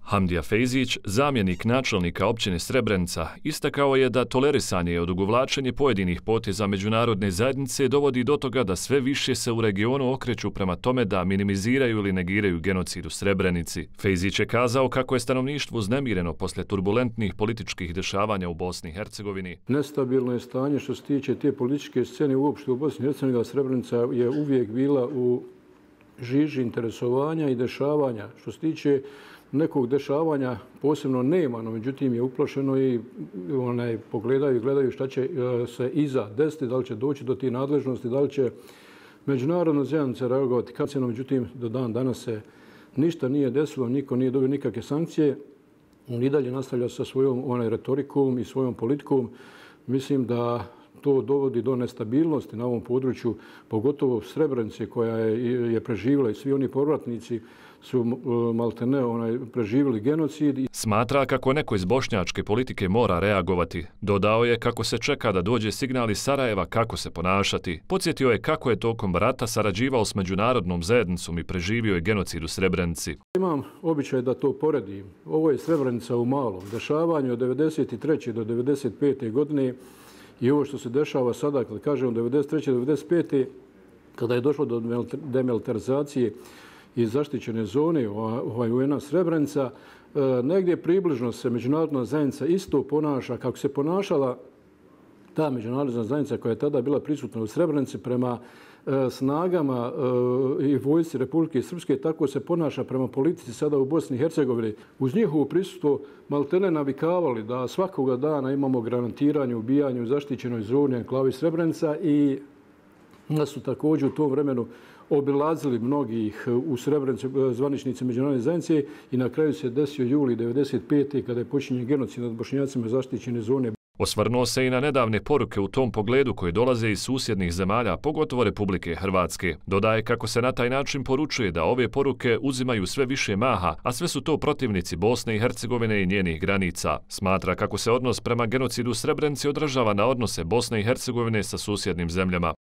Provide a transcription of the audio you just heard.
Hamdija Fejzić, zamjenik načelnika općine Srebrenica, istakao je da tolerisanje i odugovlačenje pojedinih poteza međunarodne zajednice dovodi do toga da sve više se u regionu okreću prema tome da minimiziraju ili negiraju genocid u Srebrenici. Fejzić je kazao kako je stanovništvo uznemireno posle turbulentnih političkih dešavanja u Bosni i Hercegovini. Nestabilno je stanje što se tiče te političke scene uopšte u Bosni i Hercegovini. Srebrenica je uvijek bila u žiži interesovanja i dešavanja. Što se tiče nekog dešavanja posebno nema, no međutim je uplašeno i gledaju šta će se iza desiti, da li će doći do tih nadležnosti, da li će međunarodna zajednica reagovati. Međutim, do dan danas se ništa nije desilo, niko nije dobio nikakve sankcije. On i dalje nastavlja sa svojom retorikom i svojom politikom. Mislim da to dovodi do nestabilnosti na ovom području, pogotovo Srebrenice koja je preživjela i svi oni povratnici su maltene preživjeli genocid. Smatra kako neko iz bošnjačke politike mora reagovati. Dodao je kako se čeka da dođe signal iz Sarajeva kako se ponašati. Podsjetio je kako je tokom rata sarađivao s međunarodnom zajednicom i preživio je genocid u Srebrenici. Imam običaj da to poredim. Ovo je Srebrenica u malom. Dešavanje od 1993. do 1995. godine i ovo što se dešava sada, kada kažem od 1993. do 1995. kada je došlo do demilitarizacije i zaštićene zone UN-a Srebrenica, negdje približno se međunarodna zajednica isto ponaša kako se ponašala ta međunarodna zajednica koja je tada bila prisutna u Srebrenici prema snagama i vojsci Republike Srpske, tako se ponaša prema politici sada u Bosni i Hercegovini. Uz njihovo prisustvo maltene navikavali da svakoga dana imamo granatiranje, ubijanje u zaštićenoj zoni enklavi Srebrenica i da su također u tom vremenu obilazili mnogih u Srebrenici zvaničnici međunarodne zajednice i na kraju se desio juli 1995. kada je počinjen genocid nad Bošnjacima zaštićene zone. Osvrnuo se i na nedavne poruke u tom pogledu koje dolaze iz susjednih zemalja, pogotovo Republike Hrvatske. Dodaje kako se na taj način poručuje da ove poruke uzimaju sve više maha, a sve su to protivnici Bosne i Hercegovine i njenih granica. Smatra kako se odnos prema genocidu u Srebrenici odražava na odnose Bosne i Hercegovine sa susjednim zemljama.